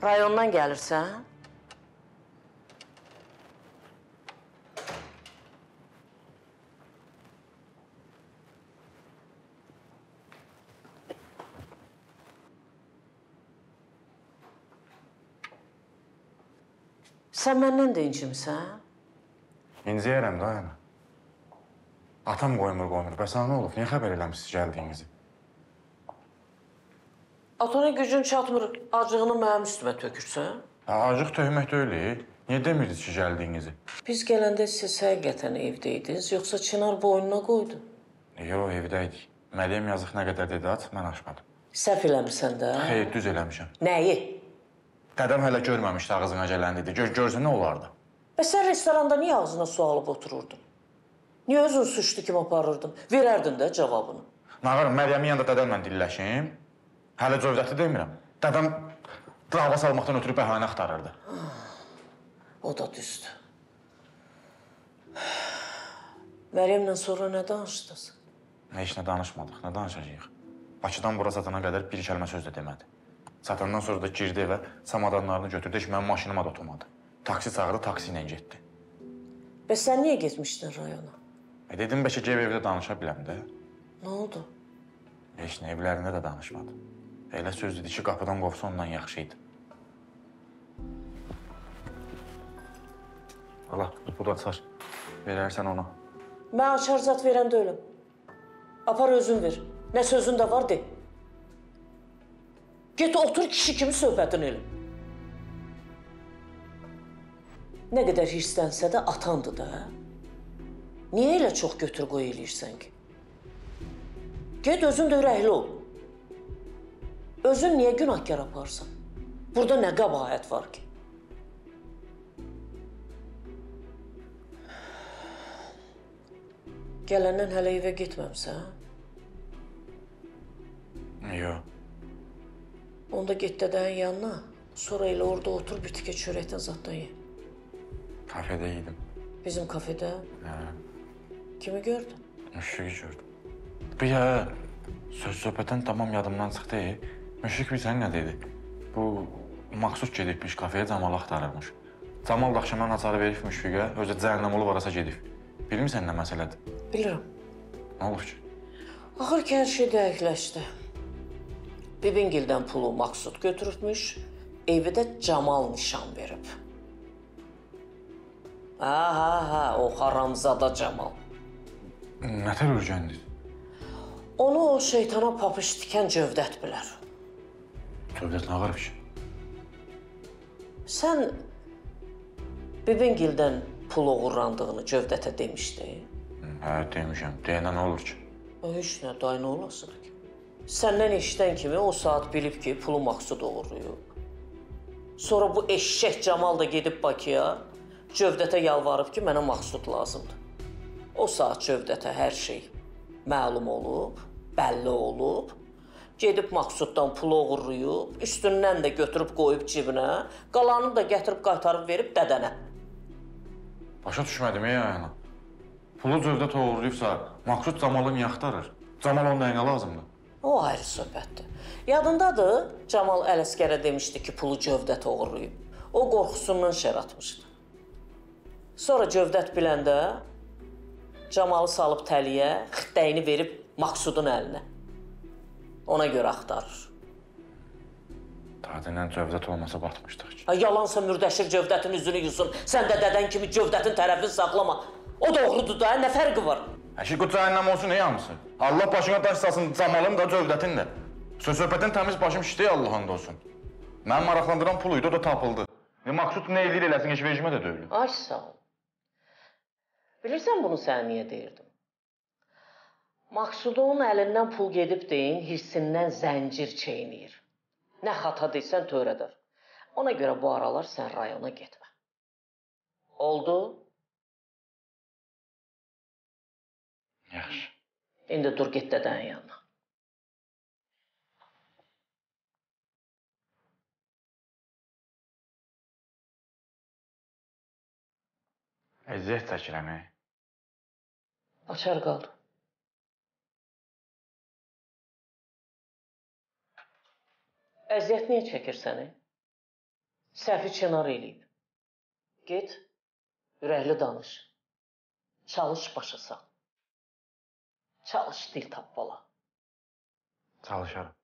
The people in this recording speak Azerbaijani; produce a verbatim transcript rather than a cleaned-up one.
Rayondan gəlirsən? Sən məndən də incimsən? İnciyərəm da, yana. Atam qoymur, qoymur. Bəs nə olub? Niyə xəbər eləmişsiniz gəldiyinizi? Atana gücün çatmır, acığını mənim üstümə tökürsən? Acıq töhmək deyil. Niyə demirdiniz ki, gəldiyinizi? Biz gələndə siz həqiqətən evdəydiniz, yoxsa Çınar boynuna qoydu? Yox, evdəydik. Məliyəm yazıq nə qədər dedi, aç, mən açmadım. Səhv eləmirsən də? Xeyr, düz eləmişəm. Nəyi? Dədəm hələ görməmişdi ağzına gələn dedi. Gör, görsə nə olardı? Bəs sən restoranda niyə ağzına su alıb otururdun? Niyə özün suçlu kimi aparırdın? Verərdin də cavabını. Nağarım, Məryəmin yanında dədəmlə dilləşim. Hələ Cövdəti demirəm. Dədəm dava salmaqdan ötürü bəhanə axtarırdı. O da düzdür. Məryəmlə sonra nə danışdınız? Heç nə danışmadıq, nə danışacağıq? Bakıdan bura satana qədər bir kəlmə söz də demədi. Satandan sonra da girdi evə, samadanlarını götürdü, heç mənim maşınıma da oturmadı. Taksi çağırdı, taksi ilə getdi. Bəs sən niyə getmişdin rayona? E, dedim, bəlkə ev evdə danışa biləm də. Nə oldu? Heç nə, evlərində də danışmadı. Elə söz dedi ki, qapıdan qovsa ondan yaxşı idi. Allah, bu da açar. Verərsən ona. Mən açar zat verən deyiləm. Apar özün ver. Nə sözün də var, de. Get otur kişi kimi söhbətin elə. Nə qədər hirslənsə də atandı da. Niyə elə çox götür qoy eləyirsən ki? Get özün də ürəkli ol. Özün niyə günahkar aparsan? Burada nə qəbahət var ki? Gələndən hələ evə getməmsən? Yox. Onda get dədənin yanına. Sonra elə orada otur, bir tikə çörəkdən zaddan ye. Kafedə yedim. Bizim kafedə? Hə. Kimi gördün? Müşfiqi gördüm. Bir ya, söz söhbətən tamam yadımdan çıxdı. Müşfiq bilsən nə dedi? Bu, Maksud gedibmiş kafeyə, Camal axtarırmış. Camal da axşamdan açarı verib Müşfiqə, özü cəhənnəm olub arasa gedib. Bilmirsən nə məsələdir? Bilirəm. Nə olur ki? Axır ki, hər şey dəqiqləşdi. Bibingildən pulu Maksud götürübmüş, evi də Camal nişan verib. Hə, hə, hə, o haramzada Camal. Nətər ürgəndir? Onu o şeytana papış tikən Cövdət bilər. Cövdət nə qarıb ki? Sən Bibingildən pul uğurlandığını Cövdətə demişdin. Hə, demişəm. Deyənə nə olur ki? Heç nə, day nə olasın ki? Səndən eşidən kimi o saat bilib ki, pulu Maksud uğurluyub. Sonra bu eşşək Camal da gedib Bakıya, Cövdətə yalvarıb ki, mənə Maksud lazımdır. O saat Cövdətə hər şey məlum olub, bəlli olub, gedib Maksuddan pulu uğurluyub, üstündən də götürüb qoyub cibinə, qalanını da gətirib qaytarıb verib dədənə. Başa düşmədim, ey ayana. Pulu Cövdət uğurluyubsa, Maksud Camalı niyə axtarır? Camal onun nəyinə lazımdır? O ayrı söhbətdir. Yadındadır, Camal Ələsgərə demişdi ki, pulu Cövdət uğurluyub. O qorxusundan şər atmışdı. Sonra Cövdət biləndə Camalı salıb təliyə, xitdəyini verib Maksudun əlinə. Ona görə axtarır. Tadilən Cövdət olmasa batmışdıq ki. Yalansa Mürdəşir Cövdətin üzünü yusun. Sən də dədən kimi Cövdətin tərəfini saxlama. O doğrudur da, nə fərqi var? Əşi, bu cəhənnəm olsun, ey hamısı? Allah başına daş salsın, Camalın da, Cövdətin də. Söz-söhbətin təmiz başım şişdi, Allah'ın da olsun. Mənim maraqlandıran puluydu, o da tapıldı. E, Maksud nə eləyir eləsin, heç vecimə də deyil. Ay, sağ ol. Bilirsən bunu sənə niyə deyirdim? Maksudun əlindən pul gedib deyin, hirsindən zəncir çeynəyir. Nə xata deysən törədər. Ona görə bu aralar sən rayona getmə. Oldu? Yaxşı. İndi dur, get dədənin yanına. Əziyyət çəkirəm, ey. Açar qaldı. Əziyyət niyə çəkirsən, ey? Səhvi kənar eləyib. Get, ürəkli danış. Çalış başa sal. Çalış dil tap bala. Çalışarım.